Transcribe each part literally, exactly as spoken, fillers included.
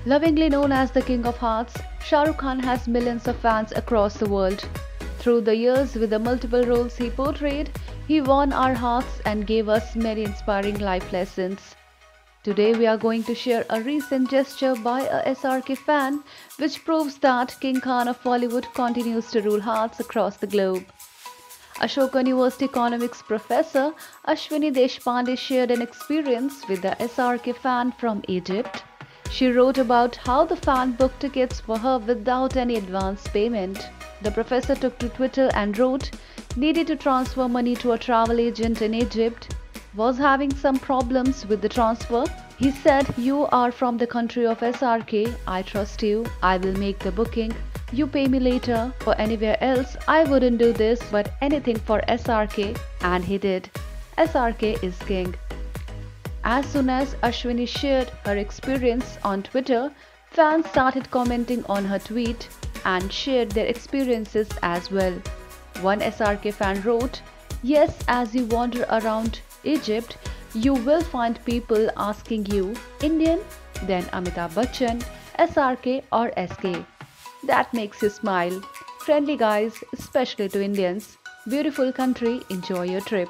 Lovingly known as the King of Hearts, Shah Rukh Khan has millions of fans across the world. Through the years, with the multiple roles he portrayed, he won our hearts and gave us many inspiring life lessons. Today we are going to share a recent gesture by a S R K fan which proves that King Khan of Bollywood continues to rule hearts across the globe. Ashoka University economics professor Ashwini Deshpande shared an experience with the S R K fan from Egypt. She wrote about how the fan booked tickets for her without any advance payment. The professor took to Twitter and wrote, "Needed to transfer money to a travel agent in Egypt. Was having some problems with the transfer. He said, 'You are from the country of S R K. I trust you. I will make the booking. You pay me later. For anywhere else, I wouldn't do this, but anything for S R K.' And he did. S R K is king." As soon as Ashwini shared her experience on Twitter, fans started commenting on her tweet and shared their experiences as well. One S R K fan wrote, "Yes, as you wander around Egypt, you will find people asking you, 'Indian? Then Amitabh Bachchan, S R K or S K?' That makes you smile. Friendly guys, especially to Indians. Beautiful country, enjoy your trip."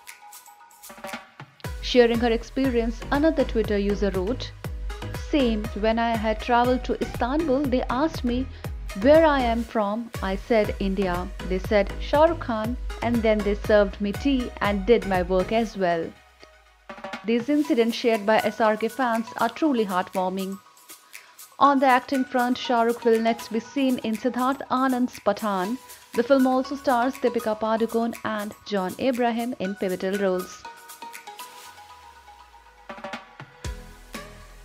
Sharing her experience, another Twitter user wrote, "Same, when I had traveled to Istanbul, they asked me where I am from. I said India. They said Shah Rukh Khan, and then they served me tea and did my work as well." These incidents shared by S R K fans are truly heartwarming. On the acting front, Shah Rukh will next be seen in Siddharth Anand's Pathaan. The film also stars Deepika Padukone and John Abraham in pivotal roles.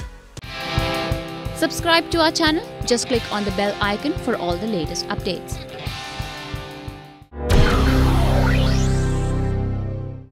Subscribe to our channel. Just click on the bell icon for all the latest updates.